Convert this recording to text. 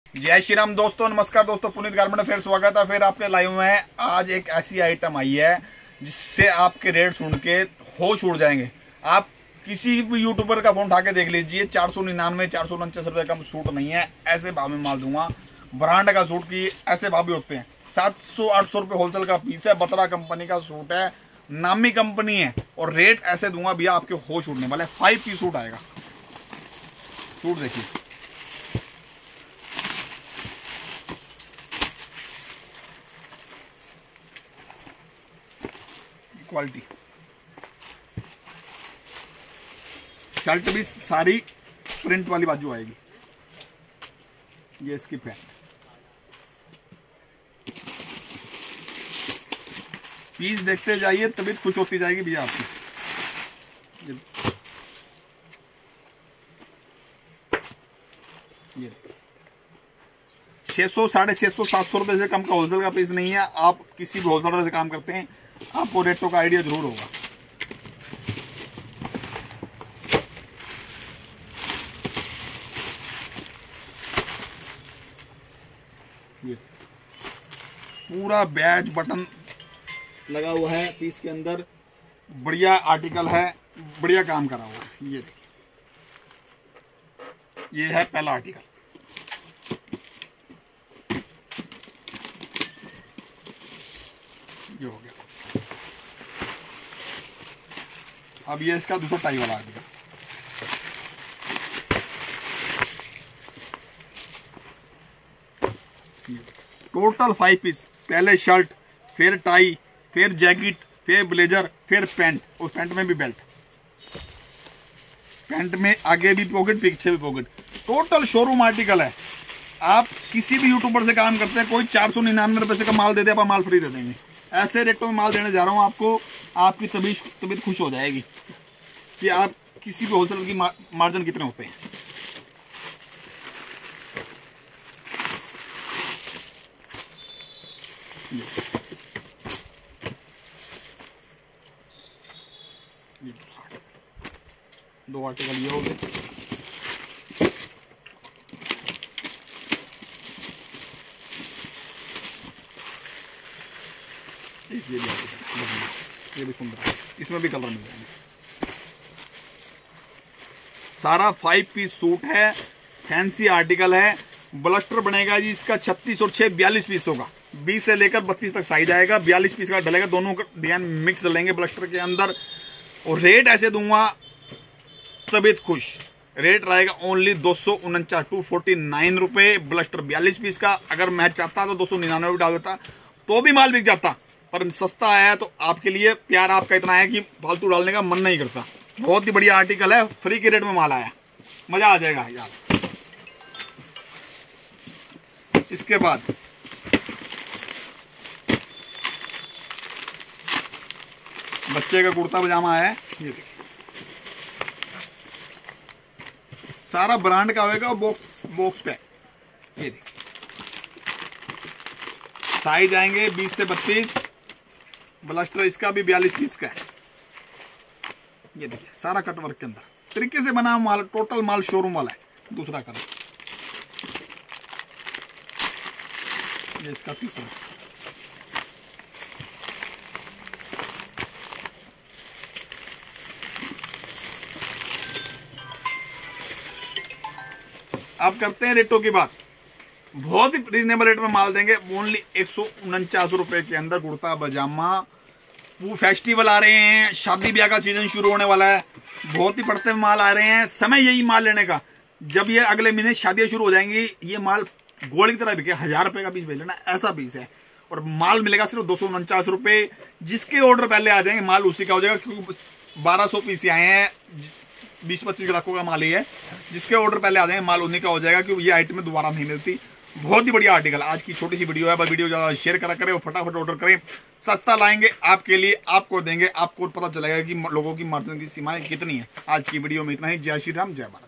जय श्री राम दोस्तों, नमस्कार दोस्तों, पुनीत गारमेंट में फिर स्वागत है। फिर आपके लाइव में आज एक ऐसी आइटम आई है जिससे आपके रेट सुन के होश उड़ जाएंगे। आप किसी भी यूट्यूबर का फोन उठा के देख लीजिए, 499 449 रुपये का सूट नहीं है, ऐसे भाव में माल दूंगा। ब्रांड का सूट की ऐसे भाव भी होते हैं, 700-800 रुपये होलसेल का पीस है। बतरा कंपनी का सूट है, नामी कंपनी है, और रेट ऐसे दूंगा भैया आपके होश उड़ने वाले। 5 पीस सूट आएगा। सूट देखिए, क्वालिटी, शर्ट भी सारी प्रिंट वाली बाजू आएगी। ये इसकी पैंट, पीस देखते जाइए तबीयत खुश होती जाएगी भैया आपकी। ये 600, 650, 700 रुपए से कम का होलसेल का पीस नहीं है। आप किसी भी होलसेलर से काम करते हैं, आपको रेटों का आइडिया जरूर होगा। ये पूरा बैच बटन लगा हुआ है पीस के अंदर, बढ़िया आर्टिकल है, बढ़िया काम करा हुआ है। ये देखिए, ये है पहला आर्टिकल। ये हो गया। अब ये इसका 200 वाला आर्टिकल। टोटल 5 पीस, पहले शर्ट, फिर टाई, फिर जैकेट, फिर ब्लेजर, फिर पैंट, और पैंट में भी बेल्ट, पैंट में आगे भी पॉकेट, पीछे भी पॉकेट। टोटल शोरूम आर्टिकल है। आप किसी भी यूट्यूबर से काम करते हैं, कोई 499 रुपए से का माल दे दे, आप माल फ्री दे देंगे। ऐसे रेटों में माल देने जा रहा हूँ आपको, आपकी तबीयत खुश हो जाएगी कि आप किसी भी होलसेलर की मार्जिन कितने होते हैं। ये 2 आर्टिकल ये हो गए। ये भी सुंदर है, इसमें भी कलर मिल जाएंगे। सारा 5 पीस सूट है, फैंसी आर्टिकल है। ब्लस्टर बनेगा जी इसका 36 और 6 42 पीस होगा। 20 से लेकर 32 तक साइज आएगा। 42 पीस का डलेगा, दोनों का डिजाइन मिक्स डलेंगे ब्लस्टर के अंदर। और रेट ऐसे दूंगा तबीयत खुश। रेट रहेगा ओनली 249 रुपये ब्लस्टर 42 पीस का। अगर मैं चाहता तो 299 भी डाल देता, तो भी माल बिक जाता, पर सस्ता आया तो आपके लिए प्यार आपका इतना है कि फालतू डालने का मन नहीं करता। बहुत ही बढ़िया आर्टिकल है, फ्री के रेट में माल आया, मजा आ जाएगा यार। इसके बाद बच्चे का कुर्ता पजामा है। ये देखिए, सारा ब्रांड का होगा, बॉक्स पैक। ये देखिए, साइज आएंगे 20 से 32। ब्लस्टर इसका भी 42 पीस का है। ये देखिए, सारा कटवर्क के अंदर तरीके से बना माल, टोटल माल शोरूम वाला है। दूसरा कलर, ये इसका तीसरा। अब करते हैं रेटों की बात। बहुत ही रीजनेबल रेट में माल देंगे, ओनली 149 रुपए के अंदर कुर्ता पजामा। वो फेस्टिवल आ रहे हैं, शादी ब्याह का सीजन शुरू होने वाला है, बहुत ही बढ़ते हुए माल आ रहे हैं। समय यही माल लेने का, जब ये अगले महीने शादियां शुरू हो जाएंगी, ये माल गोल्ड की तरह बिके। 1000 रुपए का पीस भेज लेना, ऐसा पीस है। और माल मिलेगा सिर्फ 249 रुपए। जिसके ऑर्डर पहले आ जाएंगे माल उसी का हो जाएगा, क्योंकि 1200 पीस आए हैं, 20-25 ग्राहकों का माल ही है। जिसके ऑर्डर पहले आ जाएंगे माल उन्हीं का हो जाएगा, क्योंकि ये आइटम दोबारा नहीं मिलती। बहुत ही बढ़िया आर्टिकल। आज की छोटी सी वीडियो है, बस वीडियो ज़्यादा शेयर करा करें और फटाफट ऑर्डर करें। सस्ता लाएंगे आपके लिए, आपको देंगे, आपको पता चलेगा कि लोगों की मार्जिन की सीमाएं कितनी है। आज की वीडियो में इतना ही। जय श्री राम, जय भारत।